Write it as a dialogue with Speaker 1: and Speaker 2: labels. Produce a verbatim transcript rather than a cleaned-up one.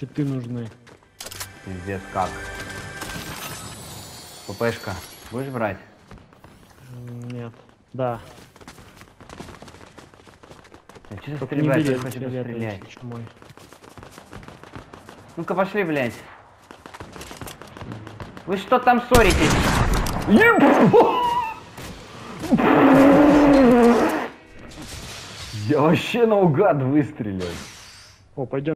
Speaker 1: Щиты нужны.
Speaker 2: Пиздец, как? ППшка. Будешь брать?
Speaker 1: Нет. Да.
Speaker 2: Я чё
Speaker 1: Только не
Speaker 2: стрелять,
Speaker 1: бери
Speaker 2: я хочу
Speaker 1: фиолетовый,
Speaker 2: пострелять.
Speaker 1: если чё, мой.
Speaker 2: Ну-ка пошли, блядь. Вы что там ссоритесь? Я вообще наугад выстрелил.
Speaker 1: О, пойдем.